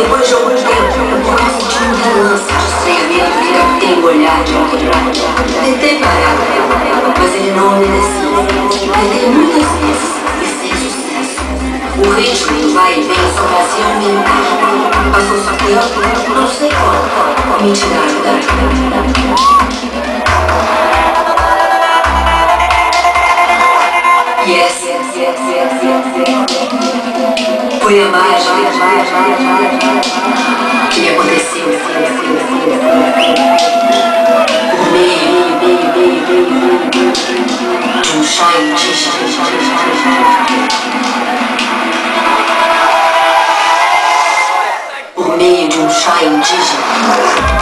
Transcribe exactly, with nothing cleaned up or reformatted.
Depois de algum tempo, eu senti um relance de estranhamento que captei o olhar de alguém. Tentei parar, mas ele não obedeceu. Tentei muitas vezes e sem sucesso. O ritmo do vai e vem só fazia aumentar. Passou-se tempo, não sei como, me tiraram daqui. Yes, yes, yes, yes, yes, yes. Foi a mágica que me aconteceu. Por meio de um chá indígena. Por meio de um chá indígena.